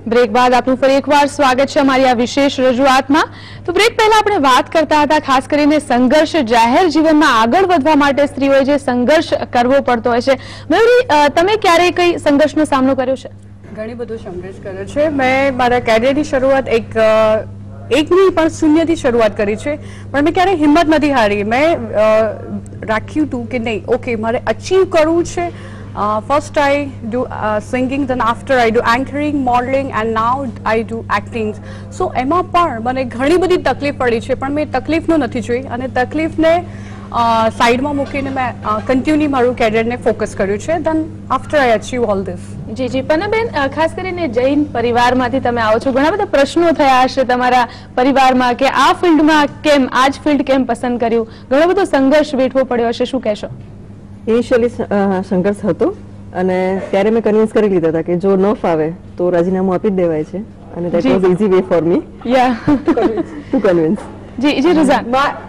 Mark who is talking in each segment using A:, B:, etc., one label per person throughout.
A: Break બાદ આપનું ફરી એકવાર સ્વાગત છે અમારી આ વિશેષ રજૂઆતમાં। તો બ્રેક પહેલા આપણે વાત કરતા હતા ખાસ કરીને સંઘર્ષ જાહેર જીવનમાં આગળ વધવા માટે સ્ત્રીઓએ જે સંઘર્ષ કરવો પડતો હોય છે। મયુરી, તમે ક્યારે કઈ સંઘર્ષનો સામનો કર્યો છે?
B: ઘણી બધો સંઘર્ષ કર્યો છે। મેં મારા કેરિયરની શરૂઆત એકની પણ શૂન્યથી શરૂઆત કરી છે, પણ મેં ક્યારેય હિંમત નથી હારી। મેં રાખ્યું હતું કે નહીં, ઓકે મારે અચીવ કરવું છે। First I do singing, then after I do anchoring, modeling, and now I do acting. So એમાં પણ મને ઘણી બધી તકલીફ પડી છે, પણ મેં તકલીફનો નથી જોઈ અને તકલીફને સાઈડમાં મૂકીને મેં કન્ટિન્યુ મારું કેરિયરને ફોકસ કર્યું છે। then after I achieve all this.
A: જી જી, પન્નાબેન, ખાસ કરીને જૈન પરિવારમાંથી તમે આવો છો, ઘણા બધા પ્રશ્નો થયા હશે તમારા પરિવારમાં કે આ ફિલ્ડમાં કેમ, આ જ ફિલ્ડ કેમ પસંદ કર્યું, ઘણો બધો સંઘર્ષ વેઠવો પડ્યો હશે, શું કહેશો?
C: ઇનિશિયલી સંઘર્ષ હતો અને ત્યારે મેં કન્વિન્સ કરી લીધા હતા કે જો ન ફાવે તો રાજીનામું આપી જ દેવાય છે અને that was easy way for me to convince.
A: જી જી રુઝાન,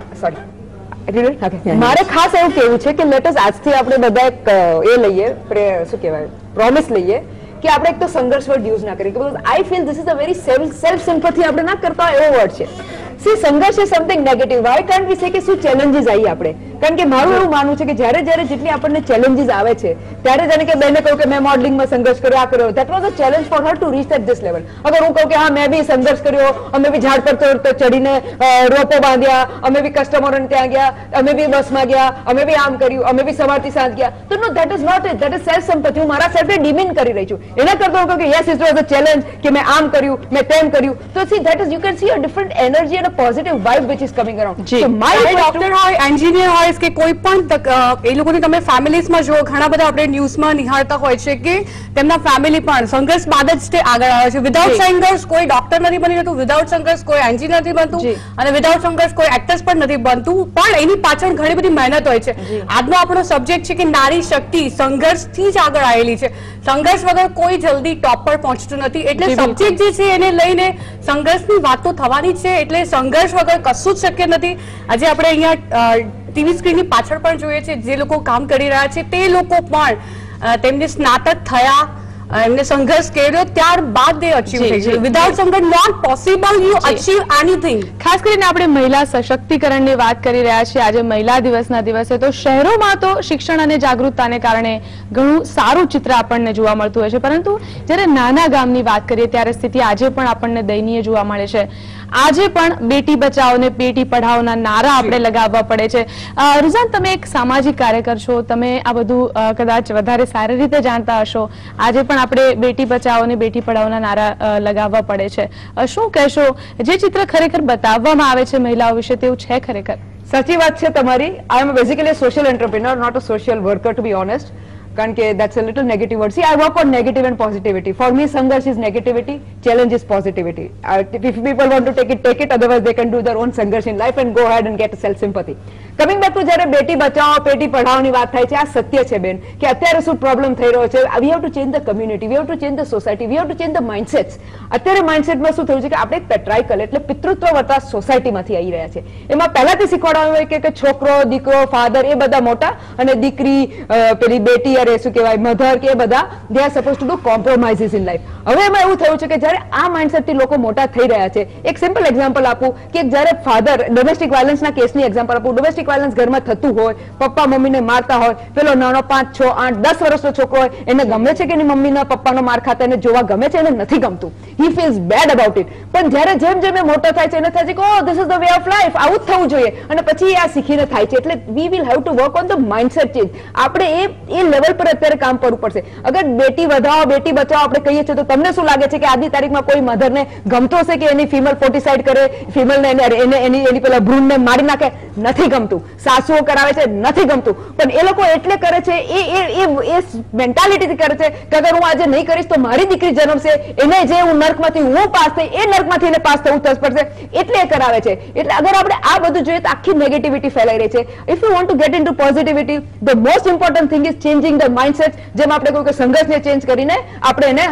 D: સોરી, મારે ખાસ એવું કેવું છે કે લેટ અસ આજથી આપણે બધા એ લઈએ, શું કહેવાય, પ્રોમિસ લઈએ કે આપણે એક તો સંઘર્ષ વર્ડ યુઝ ના કરીએ, because I feel this is a very self sympathy આપણે ના કરતા એવો વર્ડ છે। સી, સંઘર્ષ એ something negative, why can't we say કે શું ચેલેન્જીસ આવી આપણે, કારણ કે મારું એવું માનવું છે કે જ્યારે જેટલી આપણને ચેલેન્જીસ આવે છે ત્યારે જાણે કે બેને કહ્યું કે મેં મોડલિંગમાં સંઘર્ષ કર્યો, આ કર્યો, that was a challenge for her to reach that this level. અગર હું કહું કે હા મેં બી સંઘર્ષ કર્યો, અમે બી ઝાડ પર ચડીને રોપો બાંધ્યા, અમે બી કસ્ટમરોને ત્યાં ગયા, અમે બી બસમાં ગયા, અમે બી આમ કર્યું, અમે બી સવારથી સાંજ ગયા, તો no, that is not it, that is self સંપત્તિ। હું મારા સેલ્ફને ડિમીન કરી રહી છું। એના કરતા હું કહું કે yes it was a challenge કે મેં આમ કર્યું, મેં તેમ કર્યું, તો see that is you can see a different energy and a positive vibe which is coming around.
B: So my doctor હોય, એન્જિનિયર હોય કે કોઈ પણ એ લોકોને તમે ફેમિલીઝમાં જો ઘણા બધા આપણે ન્યૂઝમાં નિહાળતા હોય છે કે તેમના ફેમિલી પણ સંઘર્ષ બાદ જ તે આગળ આવે છે। વિધાઉટ સંઘર્ષ કોઈ ડોક્ટર નથી બની જતું, વિધાઉટ સંઘર્ષ કોઈ એન્જિનિયર નથી બનતું અને વિધાઉટ સંઘર્ષ કોઈ એક્ટર્સ પણ નથી બનતું, પણ એની પાછળ ઘણી બધી મહેનત હોય છે। આજનો આપણો સબ્જેક્ટ છે કે નારી શક્તિ સંઘર્ષથી જ આગળ આવેલી છે। સંઘર્ષ વગર કોઈ જલ્દી ટોપ પર પહોંચતું નથી, એટલે સબ્જેક્ટ જે છે એને લઈને સંઘર્ષની વાતો થવાની છે, એટલે સંઘર્ષ વગર કશું જ શક્ય નથી। આજે આપણે અહીંયા ટીવી સ્ક્રીનની પાછળ પણ જોઈએ છે જે લોકો કામ કરી રહ્યા છે તે લોકો પણ તેમને સ્નાતક થયા, એમને સંઘર્ષ કર્યો, ત્યારબાદ તે અચીવ થઈ ગયું। વિધાઉટ સંઘર્ષ not possible you achieve anything.
A: ખાસ કરીને આપણે મહિલા સશક્તિકરણની વાત કરી રહ્યા છીએ આજે મહિલા દિવસના દિવસે, તો શહેરોમાં તો શિક્ષણ અને જાગૃતતાને કારણે ઘણું સારું ચિત્ર આપણને જોવા મળતું હોય છે, પરંતુ જ્યારે નાના ગામની વાત કરીએ ત્યારે સ્થિતિ આજે પણ આપણને દયનીય જોવા મળે છે। આજે પણ બેટી બચાવો ને બેટી પઢાઓના નારા આપણે લગાવવા પડે છે। રુઝાન, તમે એક સામાજિક કાર્યકર છો, તમે આ બધું કદાચ વધારે સારી રીતે જાણતા હશો। આજે પણ આપણે બેટી બચાવો ને બેટી પઢાઓના નારા લગાવવા પડે છે, શું કહેશો? જે ચિત્ર ખરેખર બતાવવામાં આવે છે મહિલાઓ વિશે તેવું છે ખરેખર?
D: સાચી વાત છે તમારી। I am basically social entrepreneur, not a social worker to be honest, કારણ કે that's a little negative word. See, I work on negative and positivity. For me, સંઘર્ષ is negativity, challenge is positivity. If people want to take it, otherwise they can do their own સંઘર્ષ in life and go ahead and get self sympathy. Coming back to જ્યારે બેટી બચાવો બેટી પઢાઓની વાત થાય છે, આ સત્ય છે બેન કે અત્યારે શું પ્રોબ્લેમ થઈ રહ્યો છે, we have to change the community, we have to change the society, we have to change the mindsets. અત્યારે માઇન્ડસેટમાં શું થયું છે કે આપણે પેટ્રાઇકલ એટલે પિતૃત્વ વત્તા સોસાયટીમાંથી આવી રહ્યા છે। એમાં પહેલાથી શીખવાડવામાં આવે કે છોકરો, દીકરો, ફાધર એ બધા મોટા અને દીકરી, પેલી બેટી, અરે શું કહેવાય, મધર કે એ બધા they are suppose to do compromises in life. હવે એમાં એવું થયું છે કે જ્યારે આ માઇન્ડસેટથી લોકો મોટા થઈ રહ્યા છે, એક સિમ્પલ એક્ઝામ્પલ આપું કે જ્યારે ફાધર, ડોમેસ્ટિક વાયલન્સના કેસની એક્ઝામ્પલ આપું, ડોમેસ્ટિક વાયલન્સ ઘરમાં થતું હોય, પપ્પા મમ્મીને મારતા હોય, પેલો નાનો 5, 6, 8, 10 વર્ષનો છોકરો હોય, એને ગમે છે કે એની મમ્મીના પપ્પાનો માર ખાતા એને જોવા ગમે છે, એને નથી ગમતું, he feels bad about it. પણ જ્યારે જેમ જેમ એ મોટો થાય છે એને થાય છે કે oh this is the way of life, આવું જ થવું જોઈએ, અને પછી આ શીખીને થાય છે। એટલે we will have to work on the mindset change. આપણે એ લેવલ પર અત્યારે કામ કરવું પડશે। અગર બેટી વધાવો બેટી બચાવો આપણે કહીએ છીએ તો તમને શું લાગે છે કે આજની તારીખમાં કોઈ મધરને ગમતો હશે કે એની ફિમેલ ફોર્ટિસાઇડ કરે, ફિમેલને એની પેલા ભ્રૂણને મારી નાખે? નથી ગમતું। સાસુઓ કરાવે છે, નથી ગમતું, પણ એ લોકો એટલે કરે છે, એ મેન્ટાલિટીથી કરે છે કે અગર હું આજે નહીં કરીશ તો મારી દીકરી જન્મશે, એને જે હું નર્કમાંથી હું પાસ થઈ એ નર્કમાંથી એને પાસ થવું પડશે, એટલે એ કરાવે છે। એટલે અગર આપણે આ બધું જોઈએ તો આખી નેગેટિવિટી ફેલાઈ રહી છે। If you want to get into positivity, the most important thing is changing the mindset. જેમ આપણે કહ્યું કે સંઘર્ષને ચેન્જ કરીને આપણે એને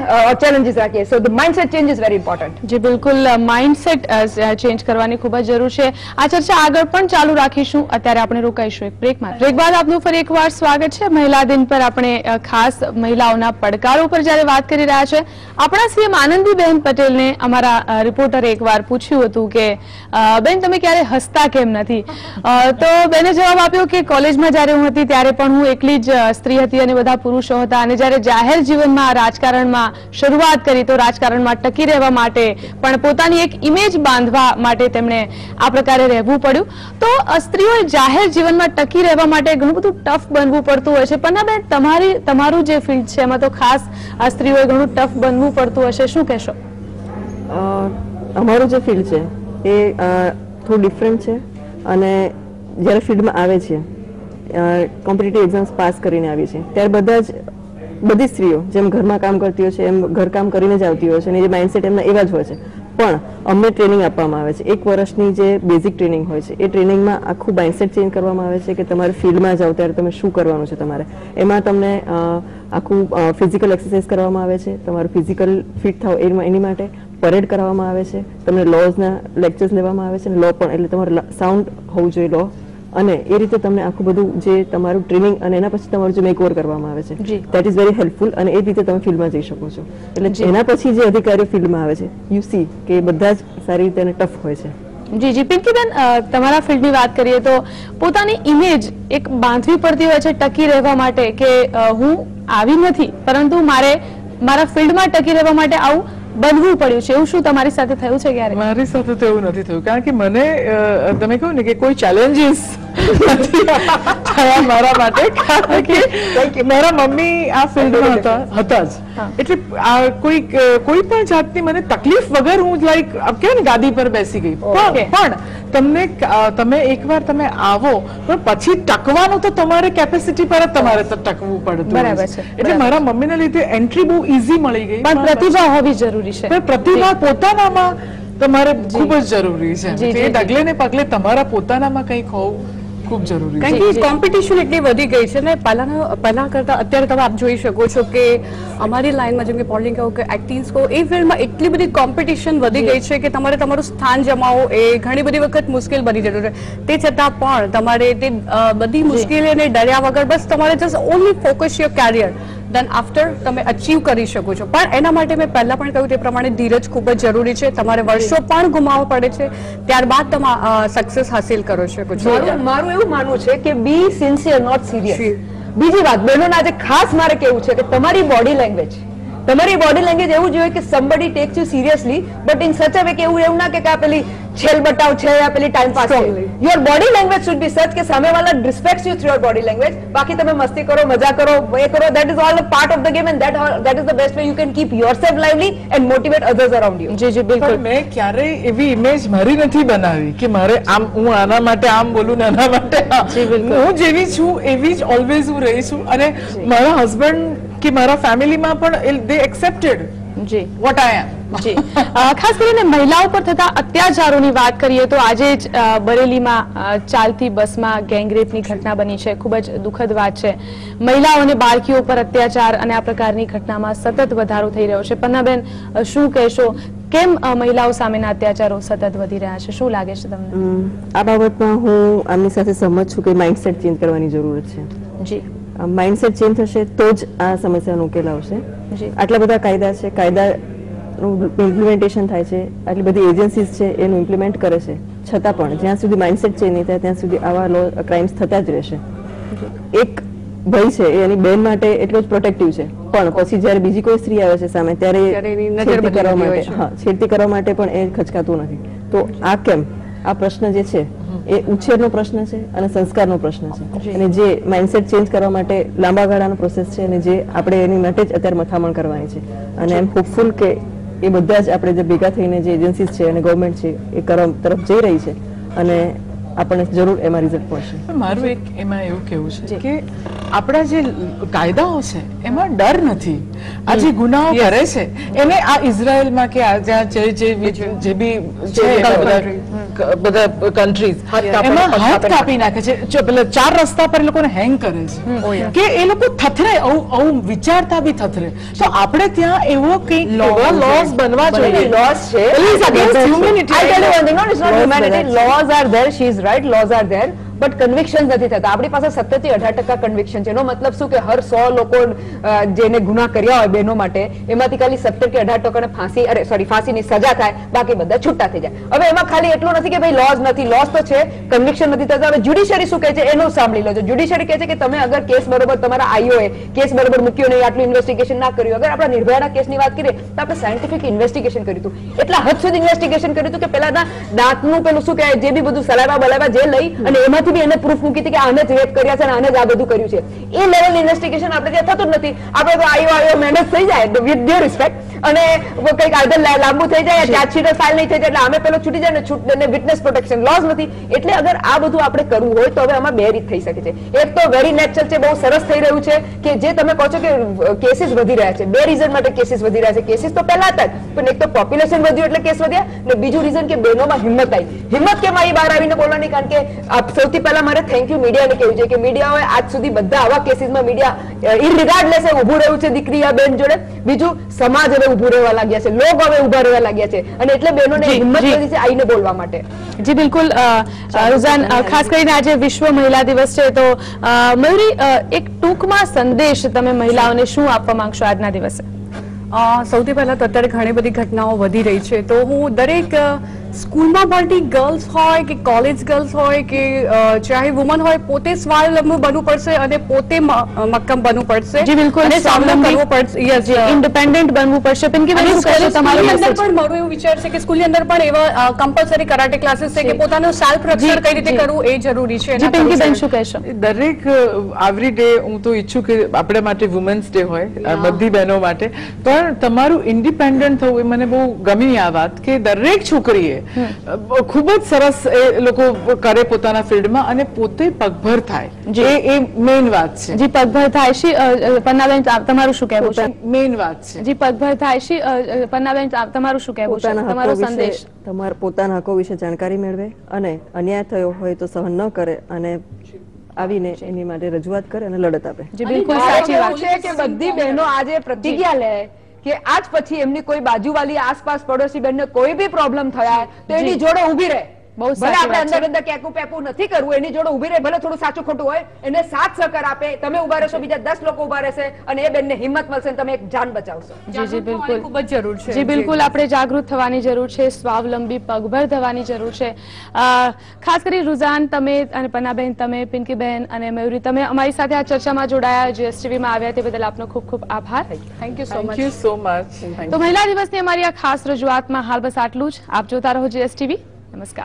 D: challenges રાખીએ. So the mindset change is very important.
A: જી બિલકુલ, માઇન્ડસેટ ચેન્જ કરવાની ખૂબ જ જરૂર છે. આ ચર્ચા આગળ પણ ચાલુ રાખીશું. અત્યારે આપણે રોકાઈશું એક બ્રેકમાં. બ્રેક બાદ આપનું ફરી એકવાર સ્વાગત છે. મહિલા દિન પર આપણે ખાસ મહિલાઓના પડકારો પર જ્યારે વાત કરી રહ્યા છે, આપણા સીએમ આનંદીબેન પટેલને અમારા રિપોર્ટરે એકવાર પૂછ્યું હતું કે બેન તમે ક્યારે હસતા કેમ નથી, તો બેને જવાબ આપ્યો કે કોલેજમાં જ્યારે હું હતી ત્યારે પણ હું એકલી જ સ્ત્રી હતી અને બધા પુરુષો હતા, અને જ્યારે જાહેર જીવનમાં રાજકારણમાં શરૂઆત કરી તો રાજકારણમાં ટકી રહેવા માટે પણ પોતાની એક ઇમેજ બાંધવા માટે તેમણે આ પ્રકારે રહેવું પડ્યું. તો સ્ત્રીઓએ જાહેર જીવનમાં ટકી રહેવા માટે ઘણું બધું ટફ બનવું પડતું હોય છે. પણ બેન તમારું જે ફિલ્ડ છે એમાં તો ખાસ સ્ત્રીઓએ ઘણું ટફ બનવું પડતું હશે, શું કહેશો?
C: અમારું જે ફિલ્ડ છે એ થોડું ડિફરન્ટ છે, અને જ્યારે ફિલ્ડમાં આવે છે, કોમ્પિટિટિવ એક્ઝામ્સ પાસ કરીને આવી છે, ત્યારે બધી સ્ત્રીઓ જેમ ઘરમાં કામ કરતી હોય છે એમ ઘરકામ કરીને જ આવતી હોય છે, અને એ માઇન્ડસેટ એમના એવા જ હોય છે. પણ અમને ટ્રેનિંગ આપવામાં આવે છે, 1 વર્ષની જે બેઝિક ટ્રેનિંગ હોય છે, એ ટ્રેનિંગમાં આખું માઇન્ડસેટ ચેન્જ કરવામાં આવે છે કે તમારે ફિલ્ડમાં જાઓ ત્યારે તમે શું કરવાનું છે. તમારે એમાં તમને આખું ફિઝિકલ એક્સરસાઇઝ કરવામાં આવે છે, તમારું ફિઝિકલ ફિટ થાવ એની માટે પરેડ કરવામાં આવે છે, તમને લોઝના લેક્ચર્સ લેવામાં આવે છે, લો પણ એટલે તમારું સાઉન્ડ હોવું જોઈએ લો, અને એ રીતે તમને આખું બધું જે તમારું ટ્રેનિંગ અને એના પછી તમારું જે મેકઓવર કરવામાં આવે છે, દેટ ઇઝ વેરી હેલ્પફુલ, અને એ રીતે તમે ફિલ્ડમાં જઈ શકો છો. એટલે એના પછી જે અધિકારીઓ ફિલ્ડમાં આવે છે, યુ સી કે બધા જ સારી રીતે અને ટફ હોય છે.
A: જી જી પિંકીબેન, તમારા ફિલ્ડની વાત કરીએ તો પોતાની ઇમેજ એક બાંધવી પડતી હોય છે ટકી રહેવા માટે, કે હું આવી નથી પરંતુ મારે મારા ફિલ્ડમાં ટકી રહેવા માટે આવું બનવું પડ્યું છે. એવું શું તમારી સાથે થયું છે ક્યારે?
E: મારી સાથે તો એવું નથી થયું, કારણ કે મને તમે કહો ને કે કોઈ ચેલેન્જીસ થયા મારા માટે, કારણ કે મારા મમ્મી આ ફિલ્ડમાં હતા જ, એટલે કોઈ પણ જાતની મને તકલીફ વગર હું લાઈક કેવાય ને ગાદી પર બેસી ગઈ. પણ તમે એકવાર તમે આવો પણ પછી ટકવાનું તો તમારે કેપેસિટી પર જ તમારે ટકવું પડતું.
A: બરાબર છે.
E: એટલે મારા મમ્મીના લીધે એન્ટ્રી બહુ ઈઝી મળી ગઈ.
A: પણ પ્રતિભા હોવી જરૂરી છે.
E: પ્રતિભા પોતાનામાં તમારે ખૂબ જ જરૂરી છે. એ ડગલે ને પગલે તમારા પોતાનામાં કંઈક હોવું ખૂબ જરૂરી છે.
B: કારણ કે કોમ્પિટિશન એટલી વધી ગઈ છે ને, પહેલા કરતા અત્યારે તમે આપ જોઈ શકો છો કે અમારી લાઈનમાં જેમ કે મોડલિંગ કહો કે એક્ટિંગ કહો, એ ફિલ્ડમાં એટલી બધી કોમ્પિટિશન વધી ગઈ છે કે તમારે તમારું સ્થાન જમાવવું એ ઘણી બધી વખત મુશ્કેલ બની જતું છે. તે છતાં પણ તમારે તે બધી મુશ્કેલીઓને ડર્યા વગર બસ તમારે just only focus your career, then after તમે અચીવ કરી શકો છો. પણ એના માટે મેં પહેલા પણ કહ્યું તે પ્રમાણે ધીરજ ખૂબ જ જરૂરી છે. તમારે વર્ષો પણ ગુમાવવા પડે છે, ત્યારબાદ તમે સક્સેસ હાસિલ કરો શકો છો.
D: મારું એવું માનવું છે કે બી સિન્સિયર, નોટ સિરિયસ. બીજી વાત બહેનોને આજે ખાસ મારે કેવું છે કે તમારી બોડી લેંગ્વેજ એવું જોઈએ કે somebody takes you seriously, but in such a way કે એવું ના કે આ પેલી છેલ બટાવ છે યા પેલી ટાઈમ પાસ છે. Your body language should be such કે સામેવાળા respects you through your body language. બાકી તમે મસ્તી કરો, મજા કરો, એ કરો, that is all a part of the game, and that is the best way you can keep yourself lively and motivate others around you.
A: જી જી બિલકુલ.
E: મેં ક્યારેય એવી ઇમેજ મારી નથી બનાવી કે મારે આમ હું આના માટે આમ બોલું ને આના માટે હું જેવી છું એવી જ ઓલવેઝ હું રહી છું. અને મારા હસબન્ડ કે મારા ફેમિલીમાં પણ they accepted what I am.
A: જી ખાસ કરીને મહિલાઓ પર થતા અત્યાચારોની વાત કરીએ તો આજે જ બરેલીમાં ચાલતી બસમાં ગેંગરેપની ઘટના બની છે. ખૂબ જ દુઃખદ વાત છે. મહિલાઓ અને બાળકીઓ પર અત્યાચાર અને આ પ્રકારની ઘટનામાં સતત વધારો થઈ રહ્યો છે. પન્નાબેન, શું કહેશો? કેમ મહિલાઓ સામેના અત્યાચારો સતત વધી રહ્યા છે? શું લાગે છે તમને?
C: આ બાબતમાં હું આમની સાથે સહમત છું કે માઇન્ડસેટ ચેન્જ કરવાની જરૂર છે.
A: જી,
C: માઇન્ડસેટ ચેન્જ થશે તો જ આ સમસ્યાનો ઉકેલ આવશે. આટલા બધા કાયદા છે, કાયદાનું ઇમ્પ્લિમેન્ટેશન થાય છે, આટલી બધી એજન્સીઝ છે એનું ઇમ્પ્લિમેન્ટ કરે છે, છતાં પણ જ્યાં સુધી માઇન્ડસેટ ચેન્જ નહીં થાય ત્યાં સુધી આવા ક્રાઇમ્સ થતા જ રહેશે. એક ભય છે એ એની બેન માટે એટલો જ પ્રોટેક્ટિવ છે, પણ પછી જ્યારે બીજી કોઈ સ્ત્રી આવે છે સામે ત્યારે છેડતી કરવા માટે પણ એ ખચકાતું નથી. તો આ કેમ? આ પ્રશ્ન જે છે એ ઉછેરનો પ્રશ્ન છે અને સંસ્કારનો પ્રશ્ન છે, અને જે માઇન્ડસેટ ચેન્જ કરવા માટે લાંબા ગાળાનો પ્રોસેસ છે, અને જે આપણે એની માટે જ અત્યારે મથામણ કરવાની છે. અને એમ હોપફુલ કે એ બધા જ આપણે જે ભેગા થઈને જે એજન્સીઝ છે અને ગવર્મેન્ટ છે એ કરવા તરફ જઈ રહી છે, અને આપણને જરૂર એમાં રિઝલ્ટ મળશે.
E: મારું એક એમાં એવું કહેવું છે કે આપણા જે કાયદાઓ છે એમાં ડર નથી. આ જે ગુનાઓ કરે છે એને આ ઇઝરાયલમાં કે જ્યાં જે બી છે બધા કન્ટ્રીઝ એમાં હાથ કાપી નાખે છે. પેલા 4 રસ્તા પર એ લોકોને હેંગ કરે છે કે એ લોકો થથરે, આવું વિચારતા બી થથરે. તો આપણે ત્યાં એવો કંઈક લોઝ બનવા જોઈએ.
D: Laws છે.
E: humanity.
D: I tell you one thing, no, it's not humanity. Laws are there, she is right, laws are there. But conviction નથી થતા. આપણી પાસે 17 થી 18% કન્વિક્શન છે. એનો મતલબ શું કે હર 100 લોકો જેને ગુના કર્યા હોય બહેનો માટે, એમાંથી ખાલી 17 કે 18% ફાંસીની સજા થાય, બાકી બધા છૂટા થઈ જાય. હવે એમાં ખાલી એટલું નથી કે ભાઈ લોઝ નથી, લોઝ તો છે, કન્વિક્શન નથી થતા. હવે જ્યુડિશરી શું કહે છે એનું સાંભળી લો. જ્યુડિશરી કહે છે કે તમે અગર કેસ બરોબર, તમારા આઈઓએ કેસ બરોબર મૂક્યો નહીં, આટલું ઇન્વેસ્ટિગેશન ના કર્યું. અગર આપણે નિર્ભયાના કેસની વાત કરીએ તો આપણે સાયન્ટિફિક ઇન્વેસ્ટિગેશન કર્યું હતું, એટલા હદ સુધી ઇન્વેસ્ટિગેશન કર્યું હતું કે પેલાના દાંતનું પેલું શું કહેવાય, જે બી બધું સલાઈવા બલાઈવા જે લઈ અને એમાંથી એને પ્રૂફ મૂકી હતી કે આને જ રેપ કર્યા છે અને આને જ આ બધું કર્યું છે. એ લેવલ ઇન્વેસ્ટિગેશન આપણે ત્યાં થતું જ નથી. આપણે તો આયો મહેનત થઈ જાય વિથ ડ્યુ રિસ્પેક્ટ, અને કંઈક આઈધર લાંબુ થઈ જાય, ચાર્જશીટ ફાઇલ નહીં થઈ જાય એટલે આમે પેલો છૂટી જાય ને વિટનેસ પ્રોટેક્શન લોઝ નથી. એટલે અગર આ બધું આપણે કરવું હોય તો હવે આમાં 2 રીત થઈ શકે છે. એક તો વેરી નેચરલ છે, બહુ સરસ થઈ રહ્યું છે કે જે તમે કહો છો કે કેસીસ વધી રહ્યા છે. 2 રીઝન માટે કેસીસ વધી રહ્યા છે. કેસીસ તો પહેલા હતા જ, પણ એક તો પોપ્યુલેશન વધ્યું એટલે કેસ વધ્યા, ને બીજું રીઝન કે બહેનોમાં હિંમત આવી. હિંમત કેમ આવી બહાર આવીને બોલવાની? કારણ કે સૌથી પહેલા મારે થેન્ક યુ મીડિયાને કહેવું છે કે મીડિયાએ આજ સુધી બધા આવા કેસીસમાં મીડિયા ઇરરિગાર્ડલેસ ઉભું રહ્યું છે દીકરી આ બેન જોડે. બીજું સમાજ હવે ઉભું રહેવા લાગ્યા છે, લોકો હવે ઉભા રહેવા લાગ્યા છે, અને એટલે બહેનોને હિંમત મળી છે આવીને બોલવા માટે.
A: જી બિલકુલ. રુઝાન, ખાસ કરીને આજે વિશ્વ મહિલા દિવસ છે, તો મયુરી, એક ટૂંકમાં સંદેશ તમે મહિલાઓને શું આપવા માંગશો આજના દિવસે?
B: સૌથી પહેલા તો અત્યારે ઘણી બધી ઘટનાઓ વધી રહી છે, તો હું દરેક સ્કૂલમાં ભણતી ગર્લ્સ હોય કે કોલેજ ગર્લ્સ હોય કે ચાહે વુમન હોય, પોતે સ્વાવલંબી બનવું પડશે અને પોતે મક્કમ બનવું પડશે.
A: જી બિલકુલ,
B: અને સ્વાવલંબી કરવું પડશે. યસ,
A: ઇન્ડિપેન્ડન્ટ બનવું પડશે. પિંકીબેન, શું કહેશો તમારું?
B: અંદર પણ મારું એવું વિચાર છે કે સ્કૂલની અંદર પણ એવા કમ્પલસરી કરાટે ક્લાસીસ છે કે પોતાનું સેલ્ફ રક્ષણ કઈ રીતે કરવું એ જરૂરી છે.
A: જી પિંકીબેન, શું કહેશો?
E: દરેક એવરી ડે હું તો ઈચ્છું કે આપણે માટે વુમન્સ ડે હોય બધી બહેનો માટે, પણ તમારું ઇન્ડિપેન્ડન્ટ થવું એ મને બહુ ગમી આ વાત કે દરેક છોકરીએ ખૂબ જ સરસ એ લોકો કરે પોતાના ફિલ્ડમાં અને પોતે પગભર થાય. એ મેઇન વાત છે.
A: જી, પગભર થાય છે. પન્નાબેન, તમારું શું કહેવું છે?
E: મેઇન વાત છે.
A: જી, પગભર થાય છે. પન્નાબેન, તમારું શું કહેવું છે? તમારો સંદેશ?
C: તમારા પોતાના હકો વિશે જાણકારી મેળવે અને અન્યાય થયો હોય તો સહન ન કરે અને આવીને એની માટે રજૂઆત કરે અને લડત આપે.
A: જી બિલકુલ સાચી વાત
D: છે કે બધી બહેનો આજે પ્રતિજ્ઞા લે કે આજ પછી એમની કોઈ બાજુવાળી આસપાસ પડોશી બેનને કોઈ બી પ્રોબ્લેમ થયા તો એની જોડે ઉભી રહે. ભલે આપણે અંદર કેકું પેકું નથી કરવું, એની જોડે ઉભી રહે, ભલે થોડું સાચું ખોટું હોય, એને સાથ સહકાર આપે. તમે ઉભા રહેશો, બીજા 10 લોકો ઉભા રહેશે અને એ બેનને હિંમત મળશે, તમે એક જાન બચાવશો.
A: જી બિલકુલ,
B: ખૂબ જ જરૂર છે.
A: જી બિલકુલ, આપણે જાગૃત થવાની જરૂર છે, સ્વાવલંબી પગભર થવાની જરૂર છે. ખાસ કરી રુઝાન, તમે અને પન્નાબેન, તમે, પિંકીબેન અને મયુરી, તમે અમારી સાથે આ ચર્ચામાં જોડાયા, જીએસટીવીમાં આવ્યા તે બદલ આપનો ખૂબ ખૂબ આભાર.
B: Thank you
E: so much.
A: તો મહિલા દિવસની અમારી આ ખાસ રજૂઆતમાં હાલ બસ આટલું જ. આપ જોતા રહો જીએસટીવી. નમસ્કાર.